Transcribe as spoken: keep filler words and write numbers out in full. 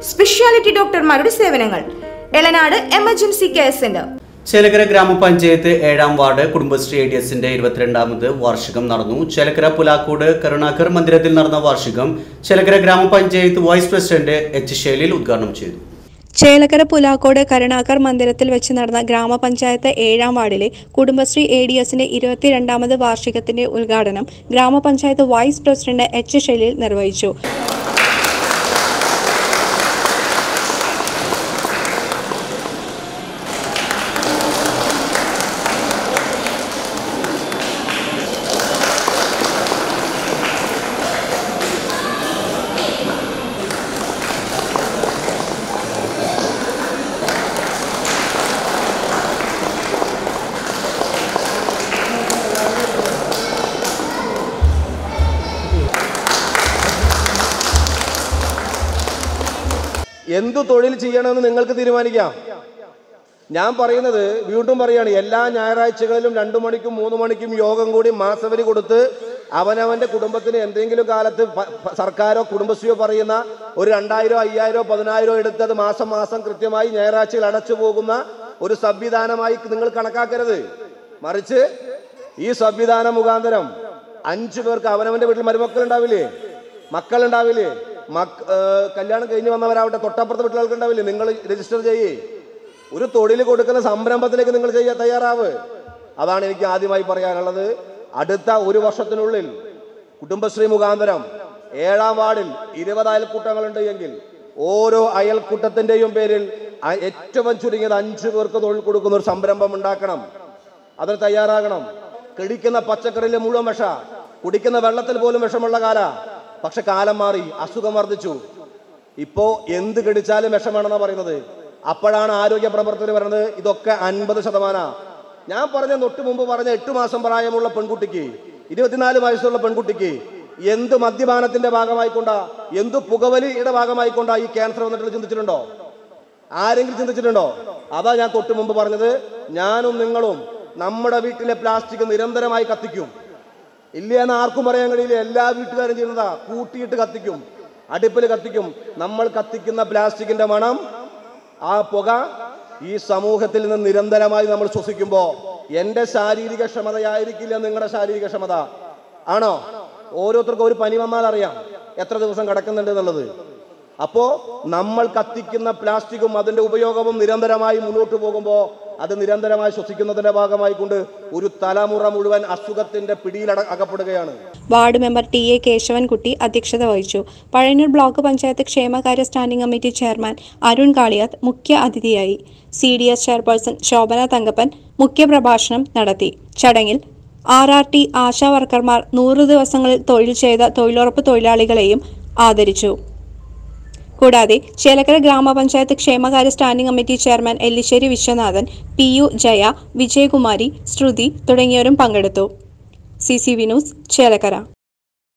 Speciality ഡോക്ടർമാരുടെ സേവനങ്ങൾ. Elanad emergency care centre. Chelakkara ഗ്രാമപഞ്ചായത്ത് ഏഴാം വാർഡ് കുടുംബശ്രീ എ ഡി എസിന്റെ ഇരുപത്തിരണ്ടാമത് വാർഷികം നടന്നു. ചേലക്കര പുലാക്കോട് കരുണാകർ മന്ദിരത്തിൽ നടന്ന വാർഷികം ചേലക്കര ഗ്രാമപഞ്ചായത്ത് വൈസ് പ്രസിഡന്റ് എച്ച് ശൈലിൽ ഉദ്ഘാടനം ചെയ്തു. ചേലക്കര പുലാക്കോട് കരുണാകർ മന്ദിരത്തിൽ വെച്ച് നടന്ന ഗ്രാമപഞ്ചായത്ത് ഏഴാം വാർഡിലെ കുടുംബശ്രീ എ ഡി എസിന്റെ ഇരുപത്തിരണ്ടാമത് വാർഷികത്തിന്റെ ഉദ്ഘാടനം ഗ്രാമപഞ്ചായത്ത് വൈസ് പ്രസിഡന്റ് എച്ച് ശൈലിൽ നിർവഹിച്ചു. എന്തു തൊഴിൽ ചെയ്യണമെന്ന് നിങ്ങൾക്ക് തീരുമാനിക്കാം. ഞാൻ പറയുന്നത് വീണ്ടും പറയാണ്, എല്ലാ ഞായറാഴ്ചകളിലും രണ്ടു മണിക്കും മൂന്ന് മണിക്കും യോഗം കൂടി മാസവരി കൊടുത്ത് അവനവന്റെ കുടുംബത്തിന് എന്തെങ്കിലും കാലത്ത് സർക്കാരോ കുടുംബശ്രീയോ പറയുന്ന ഒരു രണ്ടായിരോ അയ്യായിരോ പതിനായിരോ എടുത്തത് മാസം മാസം കൃത്യമായി ഞായറാഴ്ചയിൽ അടച്ചു പോകുന്ന ഒരു സംവിധാനമായി നിങ്ങൾ കണക്കാക്കരുത്. മറിച്ച് ഈ സംവിധാനം മുഖാന്തരം അഞ്ചു പേർക്ക് അവനവന്റെ വീട്ടിൽ മരുമക്കൾ ഉണ്ടാവില്ലേ, മക്കൾ ഉണ്ടാവില്ലേ, മക് കല്യാണം കഴിഞ്ഞ് വന്നവരാവട്ടെ, തൊട്ടപ്പുറത്ത് വീട്ടിലാൾക്ക് ഉണ്ടാവില്ലേ, നിങ്ങൾ രജിസ്റ്റർ ചെയ്യേ, ഒരു തൊഴിൽ കൊടുക്കുന്ന സംരംഭത്തിലേക്ക് നിങ്ങൾ ചെയ്യാൻ തയ്യാറാവ്. അതാണ് എനിക്ക് ആദ്യമായി പറയാനുള്ളത്. അടുത്ത ഒരു വർഷത്തിനുള്ളിൽ കുടുംബശ്രീ മുഖാന്തരം ഏഴാം വാർഡിൽ ഇരുപത് അയൽക്കൂട്ടങ്ങളുണ്ട് എങ്കിൽ ഓരോ അയൽക്കൂട്ടത്തിന്റെയും പേരിൽ ഏറ്റവും ചുരുങ്ങിയത് അഞ്ചു പേർക്ക് തൊഴിൽ കൊടുക്കുന്ന ഒരു സംരംഭം ഉണ്ടാക്കണം. അതിന് തയ്യാറാകണം. കഴിക്കുന്ന പച്ചക്കറിയിലെ മുഴുവൻ വിഷ, കുടിക്കുന്ന വെള്ളത്തിൽ പോലും വിഷമുള്ള കാല. പക്ഷെ കാലം മാറി, അസുഖം വർദ്ധിച്ചു. ഇപ്പോ എന്ത് കടിച്ചാലും വിഷമാണെന്നാണ് പറയുന്നത്. അപ്പോഴാണ് ആരോഗ്യ പ്രവർത്തകർ പറയുന്നത് ഇതൊക്കെ അൻപത് ശതമാനം. ഞാൻ പറഞ്ഞ തൊട്ട് മുമ്പ് പറഞ്ഞ എട്ടു മാസം പ്രായമുള്ള പെൺകുട്ടിക്ക്, ഇരുപത്തിനാല് വയസ്സുള്ള പെൺകുട്ടിക്ക് എന്ത് മദ്യപാനത്തിന്റെ ഭാഗമായിക്കൊണ്ടാ, എന്ത് പുകവലിയുടെ ഭാഗമായിക്കൊണ്ടാ ഈ ക്യാൻസർ വന്നിട്ട് ചിന്തിച്ചിട്ടുണ്ടോ? ആരെങ്കിലും ചിന്തിച്ചിട്ടുണ്ടോ? അതാ ഞാൻ തൊട്ട് മുമ്പ് പറഞ്ഞത്. ഞാനും നിങ്ങളും നമ്മുടെ വീട്ടിലെ പ്ലാസ്റ്റിക് നിരന്തരമായി കത്തിക്കും. ഇല്ല എന്ന് ആർക്കും പറയാൻ കഴിയില്ല. എല്ലാ വീട്ടുകാരും ചെയ്യുന്നതാ, കൂട്ടിയിട്ട് കത്തിക്കും, അടുപ്പിൽ കത്തിക്കും. നമ്മൾ കത്തിക്കുന്ന പ്ലാസ്റ്റിക്കിന്റെ മണം, ആ പുക ഈ സമൂഹത്തിൽ നിന്ന് നിരന്തരമായി നമ്മൾ ശ്വസിക്കുമ്പോൾ എൻ്റെ ശാരീരിക ക്ഷമതയായിരിക്കില്ല നിങ്ങളുടെ ശാരീരിക ക്ഷമത. ആണോ? ഓരോരുത്തർക്കും ഒരു പനി വന്നാൽ അറിയാം എത്ര ദിവസം കിടക്കുന്നുണ്ട് എന്നുള്ളത്. അപ്പോ നമ്മൾ കത്തിക്കുന്ന പ്ലാസ്റ്റിക്കും അതിന്റെ ഉപയോഗവും നിരന്തരമായി മുന്നോട്ട് പോകുമ്പോൾ അത് നിരന്തരമായി ശ്വസിക്കുന്നതിന്റെ ഭാഗമായി കൊണ്ട് ഒരു തലമുറ മുഴുവൻ അസുഖത്തിന്റെ പിടിയിൽ അകപ്പെടുകയാണ്. Ward member T A Keshavankutty അധ്യക്ഷത വഹിച്ചു. പഴയന്നൂർ ബ്ലോക്ക് പഞ്ചായത്ത് ക്ഷേമകാര്യ standing committee chairman Arun Kaliyath മുഖ്യ അതിഥിയായി. C D S chairperson Shobhana Thankappan മുഖ്യപ്രഭാഷണം നടത്തി. ചടങ്ങിൽ ആർ ആർ ടി ആശാ വർക്കർമാർ നൂറ് ദിവസങ്ങളിൽ തൊഴിൽ ചെയ്ത തൊഴിലുറപ്പ് തൊഴിലാളികളെയും ആദരിച്ചു. കൂടാതെ ചേലക്കര ഗ്രാമപഞ്ചായത്ത് ക്ഷേമകാര്യ standing committee chairman Ellissery Viswanathan, P U Jaya, Vijayakumari, Sruthi തുടങ്ങിയവരും പങ്കെടുത്തു. C C V news Chelakkara.